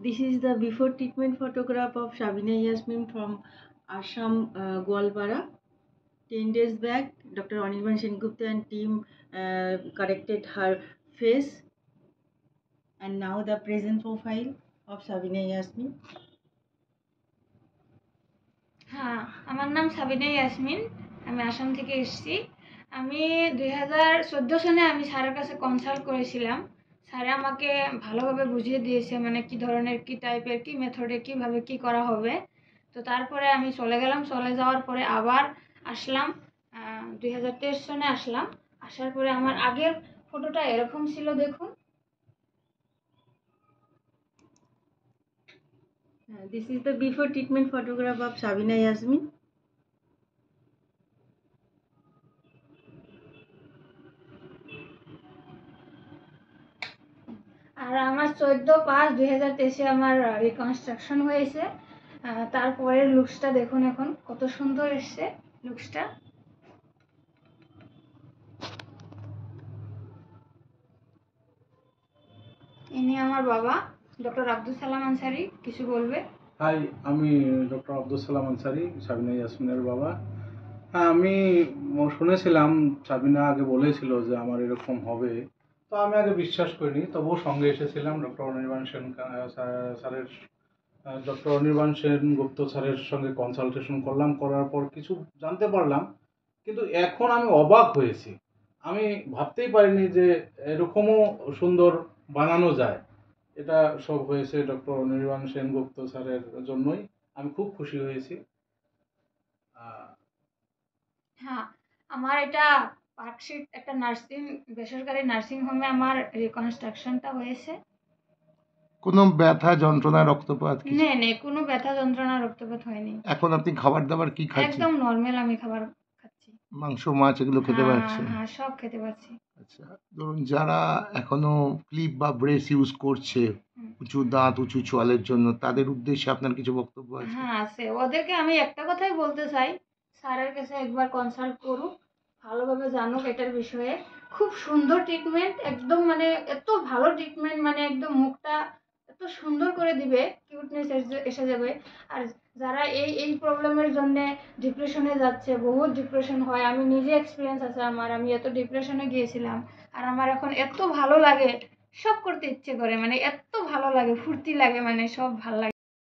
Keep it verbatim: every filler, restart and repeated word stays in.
This is the before treatment photograph of Sabina Yasmin from Assam, uh, Gwalpara. ten days back, Doctor Anirban Sengupta and team uh, corrected her face, and now the present profile of Sabina Yasmin. হ্যাঁ, আমার নাম সাবিনা ইয়াসমিন। আমি আসাম থেকে এসেছি। আমি দুই হাজার চোদ্দো সালে আমি স্যারের কাছে কনসাল্ট করেছিলাম। স্যারে আমাকে ভালোভাবে বুঝিয়ে দিয়েছে, মানে কি ধরনের কি টাইপের কি মেথডে কিভাবে কি করা হবে। তো তারপরে আমি চলে গেলাম। চলে যাওয়ার পরে আবার আসলাম, দুই হাজার তেইশ সনে আসলাম। আসার পরে আমার আগের ফটোটা এরকম ছিল, দেখুন। Uh, this is the before treatment photograph of Sabina Yasmin. আর আমার চোদ্দ পাঁচ দুই হাজার তেইশে আমার রিকনস্ট্রাকশন হয়েছে। তারপরের লুকসটা দেখুন, এখন কত সুন্দর এসছে লুকসটা। ইনি আমার বাবা, ডক্টর আব্দুল সালাম আনসারি। কিছু বলবে? হাই, আমি ডক্টর আব্দুল সালাম আনসারি, সাবিনা ইয়াসমিনের বাবা। হ্যাঁ, আমি শুনেছিলাম সাবিনা আগে বলেছিল যে আমার এরকম হবে, তো আমি আগে বিশ্বাস করিনি। তবুও সঙ্গে এসেছিলাম ডক্টর অনির্বাণ সেন স্যারের ডক্টর অনির্বাণ সেনগুপ্ত স্যারের সঙ্গে কনসালটেশন করলাম। করার পর কিছু জানতে পারলাম, কিন্তু এখন আমি অবাক হয়েছি। আমি ভাবতেই পারিনি যে এরকমও সুন্দর বানানো যায়। এটা সব হয়েছে ডক্টর অনির্বাণ সেনগুপ্ত স্যারের জন্যই। আমি খুব খুশি হয়েছি। হ্যাঁ, আমার এটা পার্কশিট একটা নার্সিং বেসরকারি নার্সিং হোমে আমার রিকনস্ট্রাকশনটা হয়েছে। কোনো ব্যথা যন্ত্রণা রক্তপাত কিছু? নেই নেই, কোনো ব্যথা যন্ত্রণা রক্তপাত হয়নি। এখন আপনি খাবার দাবার কি খাচ্ছেন? একদম নরমাল আমি খাবার খাচ্ছি। মাংস মাছ এগুলো খেতে পারছেন? হ্যাঁ, সব খেতে পারছি। আচ্ছা, ধরুন যারা এখনো ক্লিপ বা ব্রেস ইউজ করছে উঁচু দাঁত উঁচু চোয়ালের জন্য, তাদের উদ্দেশ্যে আপনার কিছু বক্তব্য আছে? হ্যাঁ আছে। ওদেরকে আমি একটা কথাই বলতে চাই, স্যারের কাছে একবার কনসাল্ট করুক, ভালোভাবে জানুক এটার বিষয়ে। খুব সুন্দর ট্রিটমেন্ট, একদম মানে এত ভালো ট্রিটমেন্ট, মানে একদম মুখটা এত সুন্দর করে দিবে, কিউটনেস এসে যাবে। আর যারা এই এই প্রবলেমের জন্য ডিপ্রেশনে যাচ্ছে, বহুত ডিপ্রেশন হয়, আমি নিজে এক্সপিরিয়েন্স আছে আমার। আমি এত ডিপ্রেশনে গিয়েছিলাম, আর আমার এখন এত ভালো লাগে, সব করতে ইচ্ছে করে, মানে এত ভালো লাগে, ফুর্তি লাগে, মানে সব ভালো লাগে।